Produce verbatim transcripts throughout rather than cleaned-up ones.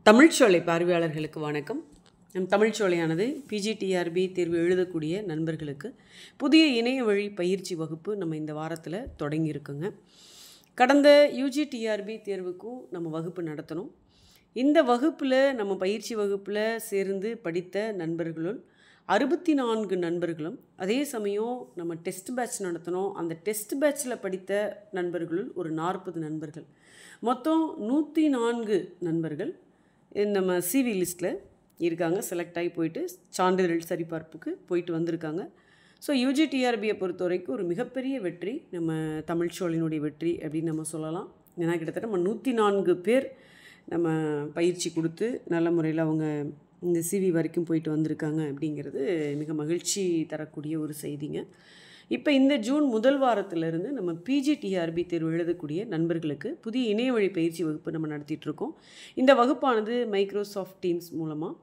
தமிழ்ச்சோலை பார்வையாளர்களுக்கு வணக்கம். நம் தமிழ்ச்சோலையானது பிஜிடிஆர்பி தேர்வு எழுதக்கூடிய நண்பர்களுக்கு புதிய இணைய வழி பயிற்சி வகுப்பு நம்ம இந்த வாரத்தில் தொடங்கியிருக்குங்க. கடந்த யூஜிடிஆர்பி தேர்வுக்கும் நம்ம வகுப்பு நடத்தணும். இந்த வகுப்பில் நம்ம பயிற்சி வகுப்பில் சேர்ந்து படித்த நண்பர்களுள் அறுபத்தி நான்கு நண்பர்களும், அதே சமயம் நம்ம டெஸ்ட் பேட்ச் நடத்தினோம். அந்த டெஸ்ட் பேட்சில் படித்த நண்பர்களுள் ஒரு நாற்பது நண்பர்கள், மொத்தம் நூற்றி நான்கு நண்பர்கள் நம்ம சிவி லிஸ்ட்டில் இருக்காங்க. செலக்ட் ஆகி போயிட்டு சான்றிதழ் சரிபார்ப்புக்கு போயிட்டு வந்திருக்காங்க. ஸோ யூஜிடிஆர்பியை பொறுத்த வரைக்கும் ஒரு மிகப்பெரிய வெற்றி, நம்ம தமிழ்ச்சோலையினுடைய வெற்றி அப்படின்னு நம்ம சொல்லலாம். ஏன்னா கிட்டத்தட்ட நம்ம நூற்றி நான்கு பேர் நம்ம பயிற்சி கொடுத்து நல்ல முறையில் அவங்க இந்த சிவி வரைக்கும் போயிட்டு வந்திருக்காங்க அப்படிங்கிறது மிக மகிழ்ச்சி தரக்கூடிய ஒரு செய்திங்க. இப்போ இந்த ஜூன் முதல் வாரத்திலிருந்து நம்ம பிஜிடிஆர்பி தேர்வு எழுதக்கூடிய நண்பர்களுக்கு புதிய இணைய வழி பயிற்சி வகுப்பு நம்ம நடத்திட்டுருக்கோம். இந்த வகுப்பானது மைக்ரோசாஃப்ட் டீம்ஸ் மூலமாக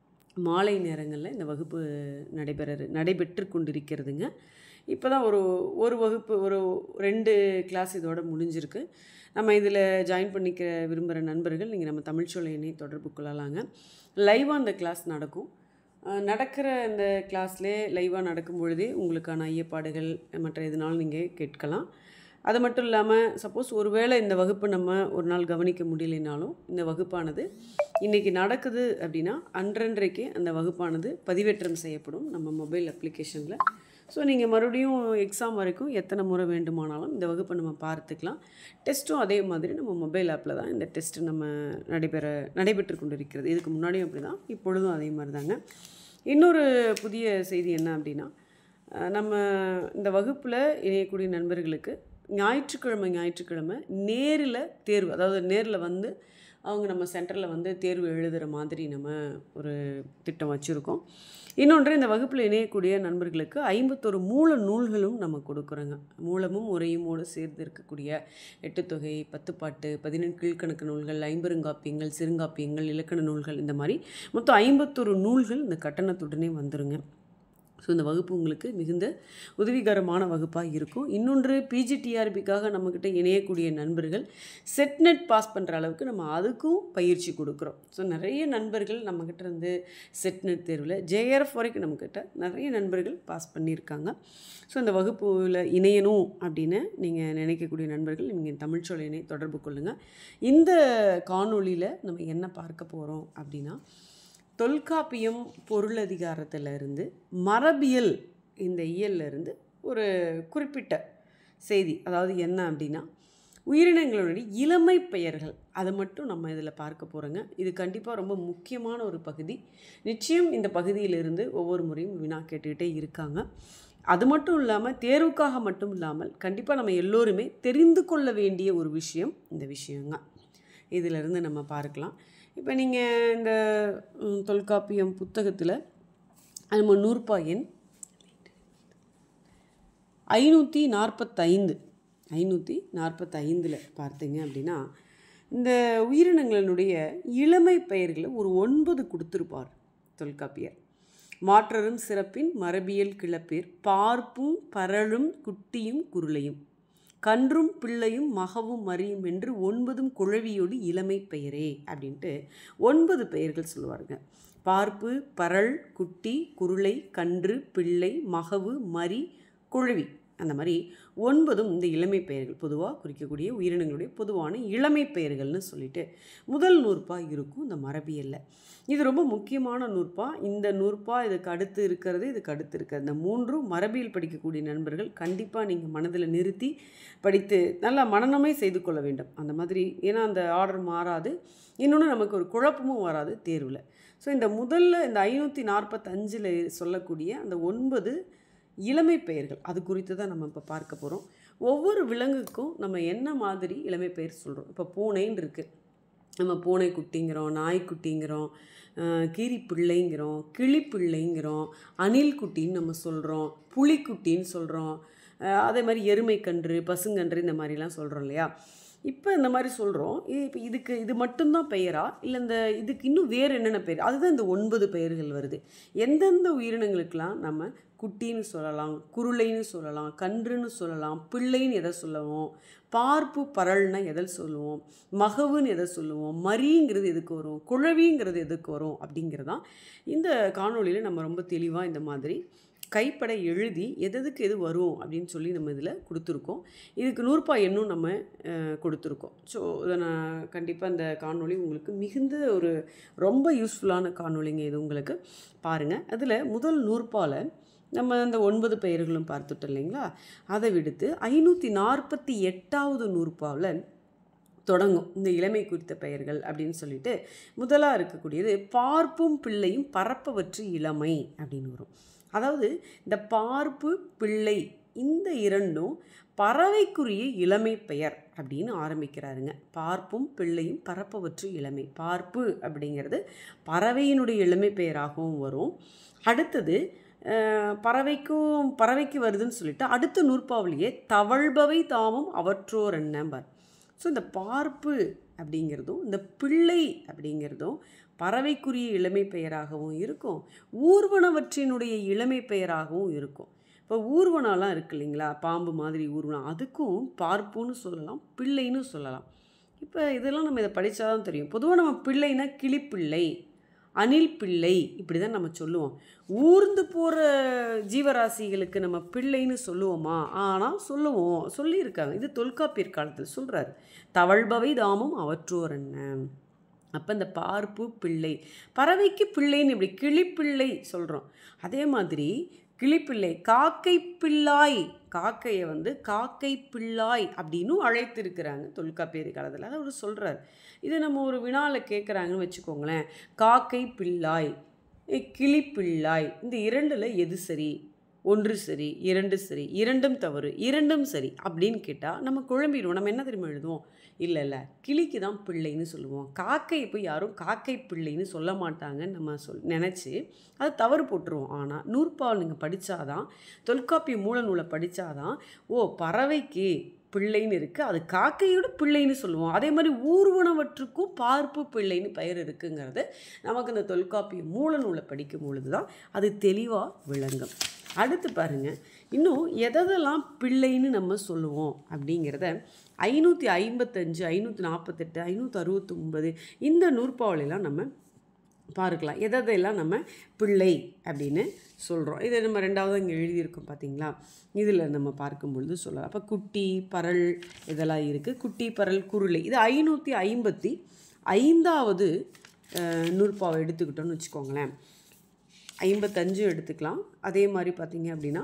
மாலை நேரங்களில் இந்த வகுப்பு நடைபெற நடைபெற்று கொண்டிருக்கிறதுங்க. இப்போ தான் ஒரு ஒரு வகுப்பு ஒரு ரெண்டு கிளாஸ் இதோட முடிஞ்சிருக்கு. நம்ம இதில் ஜாயின் பண்ணிக்க விரும்புகிற நண்பர்கள் நீங்கள் நம்ம தமிழ்ச்சோலையினை தொடர்பு கொள்ளலாங்க. லைவாக அந்த கிளாஸ் நடக்கும். நடக்கிற இந்த கிளாஸ்லேயே லைவாக நடக்கும் பொழுதே உங்களுக்கான ஐயப்பாடுகள் மற்ற எதுனாலும் நீங்கள் கேட்கலாம். அது மட்டும் இல்லாமல் சப்போஸ் ஒரு வேளை இந்த வகுப்பு நம்ம ஒரு நாள் கவனிக்க முடியலைனாலும் இந்த வகுப்பானது இன்றைக்கி நடக்குது அப்படின்னா அன்றன்றைக்கே அந்த வகுப்பானது பதிவேற்றம் செய்யப்படும் நம்ம மொபைல் அப்ளிகேஷனில். ஸோ நீங்கள் மறுபடியும் எக்ஸாம் வரைக்கும் எத்தனை முறை வேண்டுமானாலும் இந்த வகுப்பை நம்ம பார்த்துக்கலாம். டெஸ்ட்டும் அதே மாதிரி நம்ம மொபைல் ஆப்பில் தான் இந்த டெஸ்ட்டு நம்ம நடைபெற நடைபெற்று கொண்டு இருக்கிறது. இதுக்கு முன்னாடியும் அப்படி தான், இப்பொழுதும் அதே மாதிரி தாங்க. இன்னொரு புதிய செய்தி என்ன அப்படின்னா, நம்ம இந்த வகுப்பில் இணையக்கூடிய நண்பர்களுக்கு ஞாயிற்றுக்கிழமை ஞாயிற்றுக்கிழமை நேரில் தேர்வு, அதாவது நேரில் வந்து அவங்க நம்ம சென்டரில் வந்து தேர்வு எழுதுகிற மாதிரி நம்ம ஒரு திட்டம் வச்சுருக்கோம். இன்னொன்று, இந்த வகுப்பில் இணையக்கூடிய நண்பர்களுக்கு ஐம்பத்தொரு மூல நூல்களும் நம்ம கொடுக்குறோங்க. மூலமும் உரையுமோடு சேர்ந்து இருக்கக்கூடிய எட்டுத்தொகை, பத்துப்பாட்டு, பதினெண்டு கீழ்கணக்கு நூல்கள், ஐம்பெருங்காப்பியங்கள், சிறுங்காப்பியங்கள், இலக்கண நூல்கள், இந்த மாதிரி மொத்தம் ஐம்பத்தொரு நூல்கள் இந்த கட்டணத்துடனே வந்துடுங்க. ஸோ இந்த வகுப்பு உங்களுக்கு மிகுந்த உதவிகரமான வகுப்பாக இருக்கும். இன்னொன்று, பிஜிடிஆர்பிக்காக நம்மக்கிட்ட இணையக்கூடிய நண்பர்கள் செட்நெட் பாஸ் பண்ணுற அளவுக்கு நம்ம அதுக்கும் பயிற்சி கொடுக்குறோம். ஸோ நிறைய நண்பர்கள் நம்மக்கிட்ட இருந்து செட்நெட் தேர்வில் ஜேஆர்எஃப் வரைக்கும் நம்மக்கிட்ட நிறைய நண்பர்கள் பாஸ் பண்ணியிருக்காங்க. ஸோ இந்த வகுப்பில் இணையணும் அப்படின்னு நீங்கள் நினைக்கக்கூடிய நண்பர்கள் நீங்கள் தமிழ்ச்சோலையினை தொடர்பு கொள்ளுங்கள். இந்த காணொளியில் நம்ம என்ன பார்க்க போகிறோம் அப்படின்னா, தொல்காப்பியம் பொருளதிகாரத்திலிருந்து மரபியல் இந்த இயல்லிருந்து ஒரு குறிப்பிட்ட செய்தி, அதாவது என்ன அப்படின்னா உயிரினங்களுடைய இளமை பெயர்கள், அதை மட்டும் நம்ம இதில் பார்க்க போகிறோங்க. இது கண்டிப்பாக ரொம்ப முக்கியமான ஒரு பகுதி. நிச்சயம் இந்த பகுதியிலிருந்து ஒவ்வொரு முறையும் வினா கேட்டுக்கிட்டே இருக்காங்க. அது மட்டும் இல்லாமல் தேர்வுக்காக மட்டும் இல்லாமல் கண்டிப்பாக நம்ம எல்லோருமே தெரிந்து கொள்ள வேண்டிய ஒரு விஷயம் இந்த விஷயங்க. இதிலிருந்து நம்ம பார்க்கலாம். இப்போ நீங்கள் இந்த தொல்காப்பியம் புத்தகத்தில் நம்ம நூற்பா எண் ஐநூற்றி நாற்பத்தைந்து ஐநூற்றி நாற்பத்தைந்தில் பார்த்தீங்க அப்படின்னா இந்த உயிரினங்களினுடைய இளமை பெயர்களை ஒரு ஒன்பது கொடுத்துருப்பார் தொல்காப்பியர். மாற்றரும் சிறப்பின் மரபியல் கிளப்பேர் பார்ப்பும் பரலும் குட்டியும் குருளையும் கன்றும் பிள்ளையும் மகவும் மறியும் என்று ஒன்பதும் குழவியோடு இளமை பெயரே அப்படின்ட்டு ஒன்பது பெயர்கள் சொல்லுவாருங்க. பார்ப்பு, பரல், குட்டி, குருளை, கன்று, பிள்ளை, மகவு, மறி, குழவி, அந்த மாதிரி ஒன்பதும் இந்த இளமை பெயர்கள் பொதுவாக குறிக்கக்கூடிய உயிரினங்களுடைய பொதுவான இளமை பெயர்கள்னு சொல்லிட்டு முதல் நூற்பா இருக்கும் இந்த மரபியலில். இது ரொம்ப முக்கியமான நூற்பா. இந்த நூற்பா இதுக்கு அடுத்து இருக்கிறது, இதுக்கு அடுத்து இருக்கிறது, இந்த மூன்றும் மரபியல் படிக்கக்கூடிய நண்பர்கள் கண்டிப்பாக நீங்கள் மனதில் நிறுத்தி படித்து நல்லா மனநமே செய்து கொள்ள வேண்டும். அந்த மாதிரி, ஏன்னா அந்த ஆர்டர் மாறாது, இன்னொன்று நமக்கு ஒரு குழப்பமும் வராது தேர்வில். ஸோ இந்த முதல்ல இந்த ஐநூற்றி நாற்பத்தஞ்சில் சொல்லக்கூடிய அந்த ஒன்பது இளமை பெயர்கள், அது குறித்து தான் நம்ம இப்போ பார்க்க போகிறோம். ஒவ்வொரு விலங்குக்கும் நம்ம என்ன மாதிரி இளமை பெயர் சொல்கிறோம். இப்போ பூனைன்னு இருக்குது, நம்ம பூனை குட்டிங்கிறோம், நாய்க்குட்டிங்கிறோம், கீரி பிள்ளைங்கிறோம், கிளி பிள்ளைங்கிறோம், அணில் குட்டின்னு நம்ம சொல்கிறோம், புலிக்குட்டின்னு சொல்கிறோம், அதே மாதிரி எருமை கன்று, பசுங்கன்று, இந்த மாதிரிலாம் சொல்கிறோம் இல்லையா. இப்போ இந்த மாதிரி சொல்கிறோம். இது இப்போ இதுக்கு இது மட்டும்தான் பெயரா, இல்லை இந்த இதுக்கு இன்னும் வேறு என்னென்ன பெயர்? அதுதான் இந்த ஒன்பது பெயர்கள் வருது. எந்தெந்த உயிரினங்களுக்கெல்லாம் நம்ம குட்டின்னு சொல்லலாம், குருளைன்னு சொல்லலாம், கன்றுன்னு சொல்லலாம், பிள்ளைன்னு எதை சொல்லுவோம், பார்ப்பு பரல்னா எதை சொல்லுவோம், மகவுன்னு எதை சொல்லுவோம், மரிங்கிறது எதுக்கு வரும், குழவிங்கிறது எதுக்கு வரும் அப்படிங்கிறதான் இந்த காணொளியில் நம்ம ரொம்ப தெளிவாக இந்த மாதிரி கைப்படை எழுதி எதுக்கு எது வரும் அப்படின்னு சொல்லி நம்ம இதில் கொடுத்துருக்கோம். இதுக்கு நூறுபா எண்ணும் நம்ம கொடுத்துருக்கோம். ஸோ இதை நான் கண்டிப்பாக இந்த காணொளி உங்களுக்கு மிகுந்த ஒரு ரொம்ப யூஸ்ஃபுல்லான காணொளிங்க இது உங்களுக்கு. பாருங்கள், அதில் முதல் நூறுபாவில் நம்ம அந்த ஒன்பது பெயர்களும் பார்த்துட்டோம் இல்லைங்களா? அதை விடுத்து ஐநூற்றி நாற்பத்தி எட்டாவது நூறுபாவில் தொடங்கும் இந்த இளமை குறித்த பெயர்கள் அப்படின்னு சொல்லிட்டு முதலாக இருக்கக்கூடியது பார்ப்பும் பிள்ளையும் பரப்பவற்று இளமை அப்படின்னு வரும். அதாவது இந்த பார்ப்பு பிள்ளை இந்த இரண்டும் பறவைக்குரிய இளமை பெயர் அப்படின்னு ஆரம்பிக்கிறாருங்க. பார்ப்பும் பிள்ளையும் பரப்பவற்று இளமை. பார்ப்பு அப்படிங்கிறது பறவையினுடைய இளமை பெயராகவும் வரும். அடுத்தது பறவைக்கும் பறவைக்கு வருதுன்னு சொல்லிட்டு அடுத்த நூற்பாவிலேயே தவழ்பவை தாமும் அவற்றோர் என்னம்பார். ஸோ இந்த பார்ப்பு அப்படிங்கிறதும் இந்த பிள்ளை அப்படிங்கிறதும் பறவைக்குரிய இளமை பெயராகவும் இருக்கும், ஊர்வனவற்றினுடைய இளமை பெயராகவும் இருக்கும். இப்போ ஊர்வனம்லாம் இருக்குது இல்லைங்களா, பாம்பு மாதிரி ஊர்வனம், அதுக்கும் பார்ப்புன்னு சொல்லலாம், பிள்ளைன்னு சொல்லலாம். இப்போ இதெல்லாம் நம்ம இதை படித்தா தான் தெரியும். பொதுவாக நம்ம பிள்ளைனா கிளிப்பிள்ளை, அணில் பிள்ளை இப்படி தான் நம்ம சொல்லுவோம். ஊர்ந்து போகிற ஜீவராசிகளுக்கு நம்ம பிள்ளைன்னு சொல்லுவோமா? ஆனால் சொல்லுவோம், சொல்லியிருக்காங்க. இது தொல்காப்பியர் காலத்தில் சொல்கிறாரு, தவழ்பவை தாமும் அவற்றோர் என்ன. அப்போ இந்த பார்ப்பு பிள்ளை, பறவைக்கு பிள்ளைன்னு இப்படி கிளிப்பிள்ளை சொல்கிறோம். அதே மாதிரி கிளிப்பிள்ளை, காக்கை பிள்ளாய், காக்கையை வந்து காக்கை பிள்ளாய் அப்படின்னு அழைத்திருக்கிறாங்க தொல்காப்பியர் காலத்தில். அதை அவர் சொல்கிறார். இது நம்ம ஒரு வினாவில் கேட்குறாங்கன்னு வச்சுக்கோங்களேன், காக்கை பிள்ளாய், கிளிப்பிள்ளாய், இந்த இரண்டில் எது சரி? ஒன்று சரி, இரண்டு சரி, இரண்டும் தவறு, இரண்டும் சரி அப்படின்னு கேட்டால் நம்ம குழம்பிடுவோம். நம்ம என்ன தெரியுமா எழுதுவோம்? இல்லை இல்லை கிளிக்கு தான் பிள்ளைன்னு சொல்லுவோம், காக்கையை போய் யாரும் காக்கை பிள்ளைன்னு சொல்ல மாட்டாங்கன்னு நம்ம சொல் நினச்சி அதை தவறு போட்டுருவோம். ஆனால் நூற்பால் நீங்கள் படித்தாதான், தொல்காப்பிய மூல நூலை படித்தாதான், ஓ பறவைக்கு பிள்ளைன்னு இருக்குது, அது காக்கையோட பிள்ளைன்னு சொல்லுவோம். அதே மாதிரி ஊர்வனவற்றுக்கும் பார்ப்பு பிள்ளைன்னு பெயர் இருக்குங்கிறது நமக்கு இந்த தொல்காப்பிய மூல நூலை படிக்கும் பொழுது தான் அது தெளிவாக விளங்கும். அடுத்து பாருங்கள், இன்னும் எதெல்லாம் பிள்ளைன்னு நம்ம சொல்லுவோம் அப்படிங்கிறத ஐநூற்றி ஐம்பத்தஞ்சு ஐநூற்றி நாற்பத்தெட்டு ஐநூற்றி அறுபத்தொம்பது இந்த நூற்பாவலையெல்லாம் நம்ம பார்க்கலாம். எதெல்லாம் நம்ம பிள்ளை அப்படின்னு சொல்கிறோம். இதை நம்ம ரெண்டாவது இங்கே எழுதியிருக்கோம் பார்த்தீங்களா, இதில் நம்ம பார்க்கும் பொழுது சொல்லலாம். அப்போ குட்டி பரல் இதெல்லாம் இருக்குது. குட்டி பரல் குருளை இது ஐநூற்றி ஐம்பத்தி ஐந்தாவது நூற்பாவை எடுத்துக்கிட்டோன்னு வச்சுக்கோங்களேன். ஐம்பத்தஞ்சு எடுத்துக்கலாம். அதே மாதிரி பார்த்தீங்க அப்படின்னா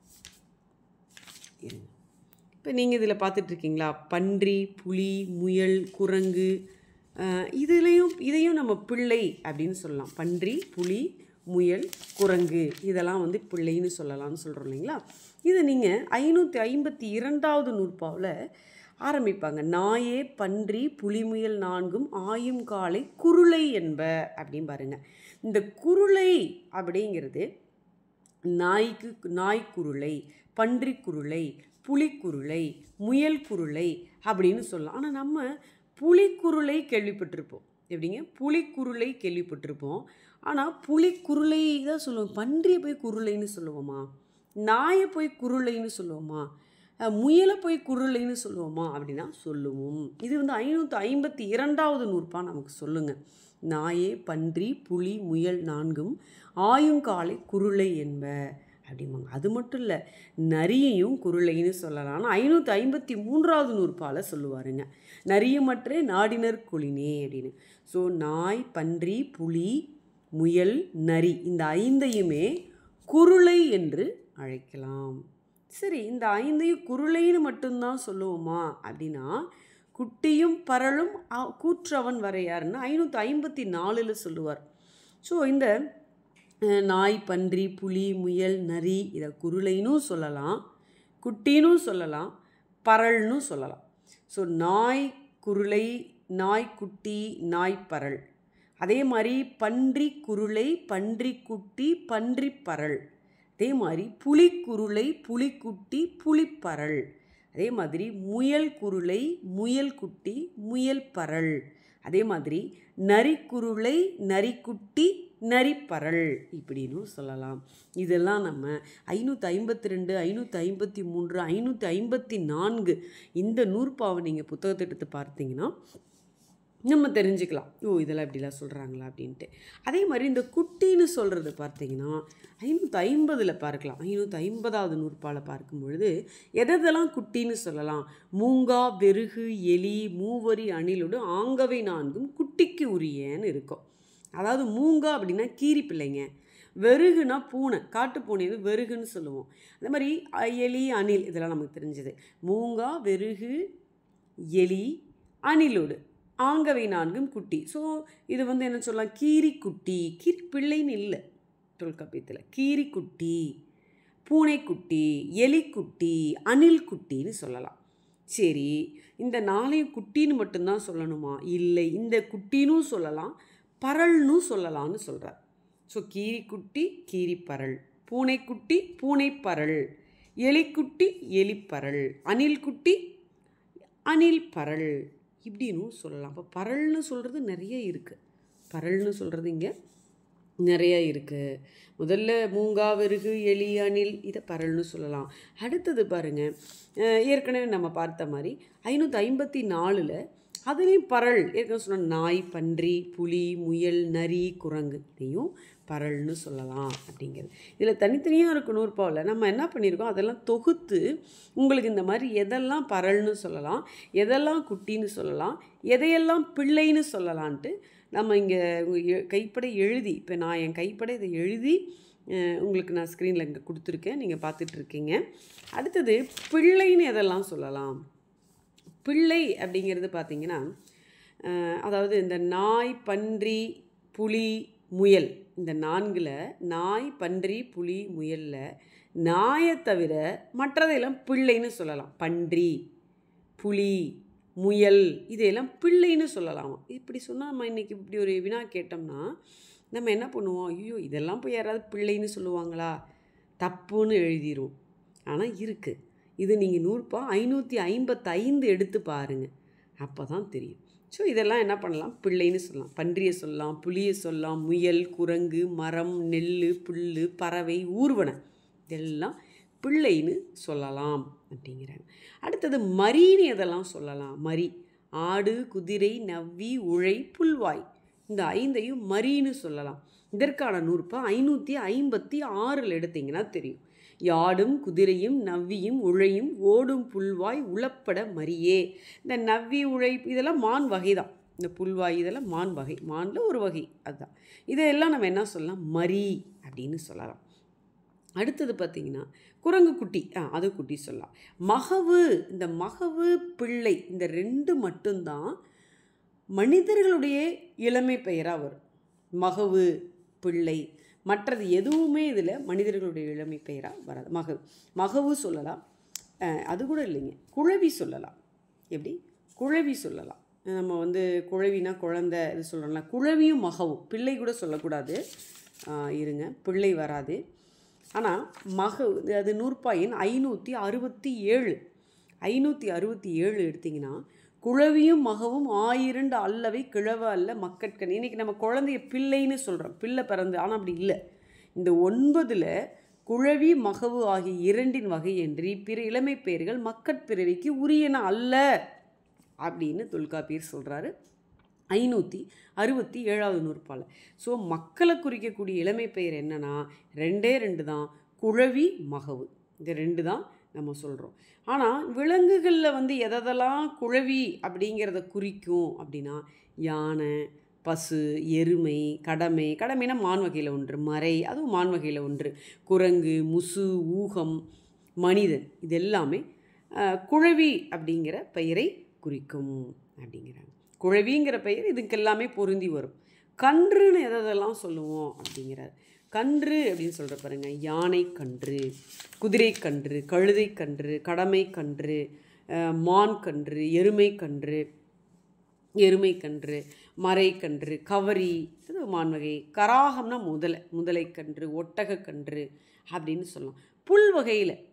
இப்போ நீங்கள் இதில் பார்த்துட்ருக்கீங்களா, பன்றி, புலி, முயல், குரங்கு, இதுலேயும் இதையும் நம்ம பிள்ளை அப்படின்னு சொல்லலாம். பன்றி, புலி, முயல், குரங்கு இதெல்லாம் வந்து பிள்ளைன்னு சொல்லலாம்னு சொல்கிறோம் இல்லைங்களா. இதை நீங்கள் ஐநூற்றி ஐம்பத்தி இரண்டாவது நூற்பாவில் ஆரம்பிப்பாங்க. நாயே பன்றி புலிமுயல் நான்கும் ஆயும் காலை குருளை என்ப அப்படின்னு பாருங்கள். இந்த குருளை அப்படிங்கிறது நாய்க்கு நாய்க்குருளை, பன்றி குருளை, புலிக்குருளை, முயல் குருளை அப்படின்னு சொல்லலாம். ஆனால் நம்ம புலிக்குருளை கேள்விப்பட்டிருப்போம். எப்படிங்க, புலிக்குருளை கேள்விப்பட்டிருப்போம். ஆனால் புலிக்குருளை தான் சொல்லுவோம். பன்றியை போய் குருளைன்னு சொல்லுவோமா? நாயை போய் குருளைன்னு சொல்லுவோமா? முயலை போய் குருளைன்னு சொல்லுவோமா? அப்படின்னா சொல்லுவோம். இது வந்து ஐநூற்றி ஐம்பத்தி இரண்டாவது நூற்பா நமக்கு சொல்லுங்கள். நாயே பன்றி புலி முயல் நான்கும் ஆயுங்காலை குருளை என்ப அப்படிம்பாங்க. அது மட்டும் இல்லை, நரியையும் குருளைன்னு சொல்லலாம். ஆனால் ஐநூற்றி ஐம்பத்தி மூன்றாவது நூற்பால் சொல்லுவாருங்க, நரியமற்றே நாடினர் குளினே அப்படின்னு. ஸோ நாய் பன்றி புலி முயல் நரி இந்த ஐந்தையுமே குருளை என்று அழைக்கலாம். சரி, இந்த ஐந்தையும் குருளைன்னு மட்டும்தான் சொல்லுவோமா அப்படின்னா, குட்டியும் பரலும் கூற்றவன் வரையாருன்னு ஐநூற்றி ஐம்பத்தி நாலில் சொல்லுவார். ஸோ இந்த நாய் பன்றி புலி முயல் நரி இதை குருளைன்னு சொல்லலாம், குட்டின்னு சொல்லலாம், பரல்னு சொல்லலாம். ஸோ நாய் குருளை, நாய்க்குட்டி, நாய்ப்பரல். அதே மாதிரி பன்றி குருளை, பன்றி குட்டி, பன்றி பரல். அதே மாதிரி புலிக்குருளை, புலிக்குட்டி, புலிப்பரல். அதே மாதிரி முயல் குருளை, முயல் குட்டி, முயல் பரல். அதே மாதிரி நரிக்குருளை, நரிக்குட்டி, நரிப்பரல் இப்படின்னு சொல்லலாம். இதெல்லாம் நம்ம ஐநூற்றி ஐம்பத்தி ரெண்டு ஐநூற்றி ஐம்பத்தி மூன்று ஐநூற்றி ஐம்பத்தி நான்கு இந்த நூற்பாவை நீங்கள் புத்தகத்தை எடுத்து பார்த்தீங்கன்னா நம்ம தெரிஞ்சுக்கலாம், ஓ இதெல்லாம் இப்படிலாம் சொல்கிறாங்களா அப்படின்ட்டு. அதே மாதிரி இந்த குட்டின்னு சொல்கிறது பார்த்தீங்கன்னா ஐநூற்றி ஐம்பதில் பார்க்கலாம். ஐநூற்றி ஐம்பதாவது நூற்பாவில் பார்க்கும் பொழுது எதெல்லாம் குட்டின்னு சொல்லலாம். மூங்கா, வெறுகு, எலி, மூவரி, அணிலோடு ஆங்கவை நான்கும் குட்டிக்கு உரியன்னு இருக்கும். அதாவது மூங்கா அப்படின்னா கீரி பிள்ளைங்க, வெறுகுனா பூனை, காட்டு பூனை வெறுகுன்னு சொல்லுவோம். அதே மாதிரி எலி, அணில் இதெல்லாம் நமக்கு தெரிஞ்சது. மூங்கா, வெறுகு, எலி, அணிலோடு ஆங்கவை நான்கும் குட்டி. ஸோ இது வந்து என்ன சொல்லலாம், கீரிக்குட்டி. கீரி பிள்ளைன்னு இல்லை தொல்காப்பியத்தில். கீரிக்குட்டி, பூனைக்குட்டி, எலிக்குட்டி, அணில் குட்டின்னு சொல்லலாம். சரி, இந்த நாளையும் குட்டின்னு மட்டும்தான் சொல்லணுமா? இல்லை, இந்த குட்டினும் சொல்லலாம், பரல்னு சொல்லலாம்னு சொல்கிறார். ஸோ கீரிக்குட்டி, கீரிப்பரல், பூனைக்குட்டி, பூனைப்பரல், எலிக்குட்டி, எலிப்பரல், அணில்குட்டி, அணில் பரல் இப்படின்னு சொல்லலாம். அப்போ பரல்னு சொல்கிறது நிறைய இருக்குது. பரல்னு சொல்கிறது இங்கே நிறைய இருக்குது. முதல்ல மூங்கா, வெறுகு, எலி, அணில் இதை பரல்னு சொல்லலாம். அடுத்தது பாருங்கள், ஏற்கனவே நம்ம பார்த்த மாதிரி ஐநூற்றி ஐம்பத்தி நாலில் அதுலேயும் பரல் ஏற்கனவே சொன்ன நாய், பன்றி, புலி, முயல், நரி, குரங்கு இதையும் பரல்னு சொல்லலாம் அப்படிங்கிறது. இதில் தனித்தனியாக இருக்க நூற்பாவில் நம்ம என்ன பண்ணியிருக்கோம், அதெல்லாம் தொகுத்து உங்களுக்கு இந்த மாதிரி எதெல்லாம் பரல்னு சொல்லலாம், எதெல்லாம் குட்டின்னு சொல்லலாம், எதையெல்லாம் பிள்ளைன்னு சொல்லலான்ட்டு நம்ம இங்கே கைப்பட எழுதி, இப்போ நான் என் கைப்பட இதை எழுதி உங்களுக்கு நான் ஸ்க்ரீனில் இங்கே கொடுத்துருக்கேன், நீங்கள் பார்த்துட்ருக்கீங்க. அடுத்தது பிள்ளைன்னு எதெல்லாம் சொல்லலாம். பிள்ளை அப்படிங்கிறது பார்த்திங்கன்னா, அதாவது இந்த நாய், பன்றி, புலி, முயல் இந்த நான்கில் நாய், பன்றி, புலி, முயலில் நாயை தவிர மற்றதையெல்லாம் பிள்ளைன்னு சொல்லலாம். பன்றி, புலி, முயல் இதையெல்லாம் பிள்ளைன்னு சொல்லலாம். இப்படி சொன்னால் நம்ம இன்றைக்கி இப்படி ஒரு வினா கேட்டோம்னா நம்ம என்ன பண்ணுவோம், ஐயோ இதெல்லாம் போய் யாராவது பிள்ளைன்னு சொல்லுவாங்களா, தப்புன்னு எழுதிடுவோம். ஆனால் இருக்குது. இது நீங்கள் நூற்பா ஐநூற்றி ஐம்பத்தைந்து எடுத்து பாருங்கள், அப்போ தான் தெரியும். ஸோ இதெல்லாம் என்ன பண்ணலாம், பிள்ளைன்னு சொல்லலாம். பன்றியை சொல்லலாம், புலியை சொல்லலாம், முயல், குரங்கு, மரம், நெல், புல், பறவை, ஊர்வன இதெல்லாம் பிள்ளைன்னு சொல்லலாம் அப்படிங்கிறாங்க. அடுத்தது மரின்னு எதெல்லாம் சொல்லலாம். மரி, ஆடு, குதிரை, நவ்வி, உழை, புல்வாய் இந்த ஐந்தையும் மரின்னு சொல்லலாம். இதற்கான நூற்பா ஐநூற்றி ஐம்பத்தி ஆறில் எடுத்திங்கன்னா தெரியும். யாடும் குதிரையும் நவ்வியும் உழையும் ஓடும் புல்வாய் உளப்பட மரியே. இந்த நவ்வி, உழை இதெல்லாம் மான் வகை தான். இந்த புல்வாய் இதெல்லாம் மான் வகை, மானில் ஒரு வகை அதுதான். இதையெல்லாம் நம்ம என்ன சொல்லலாம், மரி அப்படின்னு சொல்லலாம். அடுத்தது பார்த்திங்கன்னா குரங்கு குட்டி, ஆ அது குட்டி சொல்லலாம். மகவு, இந்த மகவு, பிள்ளை இந்த ரெண்டு மட்டும்தான் மனிதர்களுடைய இளமை பெயராக வரும். மகவு, பிள்ளை, மற்றது எதுவுமே இதில் மனிதர்களுடைய இளமை பெயராக வராது. மகவு மகவு சொல்லலாம். அது கூட இல்லைங்க, குழவி சொல்லலாம். எப்படி குழவி சொல்லலாம். நம்ம வந்து குழவினா குழந்தை இது சொல்லலாம். குழவியும் மகவும், பிள்ளை கூட சொல்லக்கூடாது, இருங்க பிள்ளை வராது. ஆனால் மகவு அது நூற்பாயின் ஐநூற்றி அறுபத்தி ஏழு ஐநூற்றி அறுபத்தி ஏழு எடுத்திங்கன்னா குழவியும் மகவும் ஆயிரண்டு அல்லவை கிழவ அல்ல மக்கட்கண். இன்றைக்கி நம்ம குழந்தைய பிள்ளைன்னு சொல்கிறோம், பிள்ளை பிறந்து, ஆனால் அப்படி இல்லை. இந்த ஒன்பதில் குழவி, மகவு ஆகிய இரண்டின் வகையன்றி பிற இளமை பெயர்கள் மக்கட்பிறவிக்கு உரியன அல்ல அப்படின்னு தொல்காப்பியர் சொல்கிறாரு ஐநூற்றி அறுபத்தி ஏழாவது நூற்பால். ஸோ மக்களை குறிக்கக்கூடிய இளமை பெயர் என்னென்னா ரெண்டே ரெண்டு தான், குழவி, மகவு. இந்த ரெண்டு தான் நம்ம சொல்கிறோம். ஆனால் விலங்குகளில் வந்து எதெல்லாம் குழவி அப்படிங்கிறத குறிக்கும் அப்படின்னா யானை, பசு, எருமை, கடமை, கடமைனா மான் வகையில் ஒன்று, மறை அதுவும் மான் வகையில் ஒன்று, குரங்கு, முசு, ஊகம், மனிதன் இது எல்லாமே குழவி அப்படிங்கிற பெயரை குறிக்கும் அப்படிங்கிறாங்க. குழவிங்கிற பெயர் இதுக்கெல்லாமே பொருந்தி வரும். கன்றுன்னு எதெல்லாம் சொல்லுவோம் அப்படிங்கிறார். கன்று அப்படின்னு சொல்கிற பாருங்க, யானை கன்று, குதிரை கன்று, கழுதை கன்று, கடமை கன்று, மான் கன்று, எருமை கன்று, எருமை கன்று, மறை கன்று, கவரி இது மான் வகை, கராகம்னா முதலை, முதலை கன்று, ஒட்டக கன்று அப்படின்னு சொல்லலாம். புல் வகையில்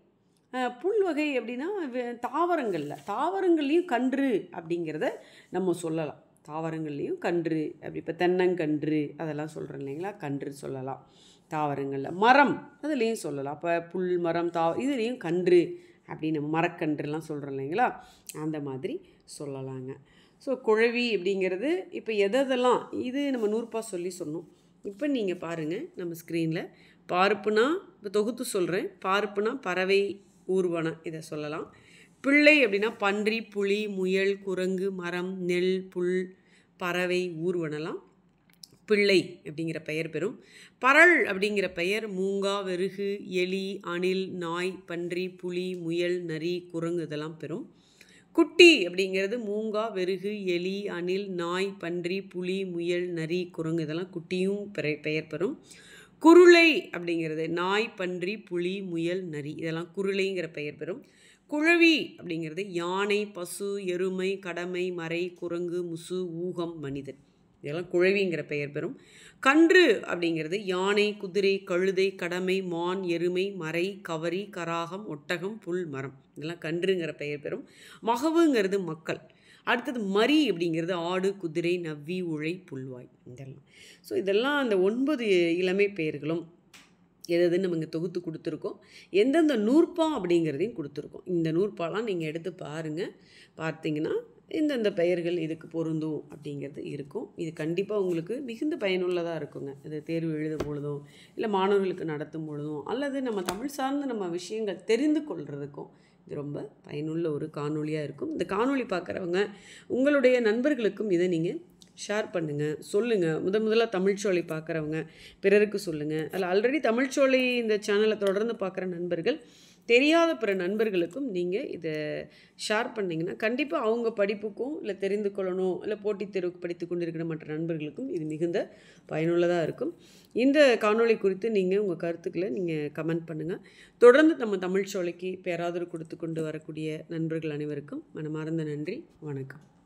புல் வகை அப்படின்னா தாவரங்களில் தாவரங்கள்லேயும் கன்று அப்படிங்கிறத நம்ம சொல்லலாம். தாவரங்கள்லேயும் கன்று அப்படி இப்போ தென்னங்கன்று அதெல்லாம் சொல்கிறோம் இல்லைங்களா, கன்று சொல்லலாம். தாவரங்களில் மரம் அதுலேயும் சொல்லலாம். அப்போ புல் மரம் தா இதுலேயும் கன்று அப்படின்னு நம்ம மரக்கன்றுலாம் சொல்கிறோம் இல்லைங்களா, அந்த மாதிரி சொல்லலாங்க. ஸோ குழவி அப்படிங்கிறது இப்போ எதெல்லாம் இது நம்ம நூற்பா சொல்லி சொன்னோம். இப்போ நீங்கள் பாருங்கள் நம்ம ஸ்க்ரீனில் பார்ப்புனா இப்போ தொகுத்து சொல்கிறேன். பார்ப்புனா பறவை ஊர்வன இதை சொல்லலாம். பிள்ளை அப்படின்னா பன்றி புலி முயல் குரங்கு மரம் நெல் புல் பறவை ஊர்வனலாம் பிள்ளை அப்படிங்கிற பெயர் பெறும். பரல் அப்படிங்கிற பெயர் மூங்கா வெறுகு எலி அணில் நாய் பன்றி புலி முயல் நரி குரங்கு இதெல்லாம் பெறும். குட்டி அப்படிங்கிறது மூங்கா வெறுகு எலி அணில் நாய் பன்றி புலி முயல் நரி குரங்கு இதெல்லாம் குட்டியும் பெயர் பெறும். குருளை அப்படிங்கிறது நாய் பன்றி புலி முயல் நரி இதெல்லாம் குருளைங்கிற பெயர் பெறும். குழவி அப்படிங்கிறது யானை பசு எருமை கடமை மறை குரங்கு முசு ஊகம் மனிதன் இதெல்லாம் குழவிங்கிற பெயர் பெறும். கன்று அப்படிங்கிறது யானை குதிரை கழுதை கடமை மான் எருமை மறை கவரி கராகம் ஒட்டகம் புல் மரம் இதெல்லாம் கன்றுங்கிற பெயர் பெறும். மகவுங்கிறது மக்கள். அடுத்தது மரி அப்படிங்கிறது ஆடு குதிரை நவ்வி உழை புல்வாய் இதெல்லாம். ஸோ இதெல்லாம் அந்த ஒன்பது இளமை பெயர்களும் எது எதுன்னு நம்ம இங்கே தொகுத்து கொடுத்துருக்கோம். எந்தெந்த நூற்பா அப்படிங்கிறதையும் கொடுத்துருக்கோம். இந்த நூற்பாலாம் நீங்கள் எடுத்து பாருங்கள். பார்த்தீங்கன்னா இந்தந்த பெயர்கள் இதுக்கு பொருந்தும் அப்படிங்கிறது இருக்கும். இது கண்டிப்பாக உங்களுக்கு மிகுந்த பயனுள்ளதாக இருக்குங்க. இது தேர்வு எழுதும் பொழுதும் இல்லை மாணவர்களுக்கு நடத்தும் பொழுதும் அல்லது நம்ம தமிழ் சார்ந்த நம்ம விஷயங்கள் தெரிந்து கொள்கிறதுக்கும் இது ரொம்ப பயனுள்ள ஒரு காணொலியாக இருக்கும். இந்த காணொலி பார்க்குறவங்க உங்களுடைய நண்பர்களுக்கும் இதை நீங்கள் ஷேர் பண்ணுங்கள், சொல்லுங்கள். முத முதலாக தமிழ்ச்சோலை பார்க்குறவங்க பிறருக்கு சொல்லுங்கள். அதில் ஆல்ரெடி தமிழ்ச்சோலை இந்த சேனலை தொடர்ந்து பார்க்குற நண்பர்கள் தெரியாத பிற நண்பர்களுக்கும் நீங்கள் இதை ஷேர் பண்ணிங்கன்னா கண்டிப்பாக அவங்க படிப்புக்கும் இல்லை தெரிந்து கொள்ளணும் இல்லை போட்டித் தேர்வுக்கு படித்து கொண்டிருக்கிற மற்ற நண்பர்களுக்கும் இது மிகுந்த பயனுள்ளதாக இருக்கும். இந்த காணொளி குறித்து நீங்கள் உங்கள் கருத்துக்களை நீங்கள் கமெண்ட் பண்ணுங்கள். தொடர்ந்து நம்ம தமிழ்ச்சோலைக்கு பேராதரவு கொடுத்து கொண்டு வரக்கூடிய நண்பர்கள் அனைவருக்கும் மனமார்ந்த நன்றி. வணக்கம்.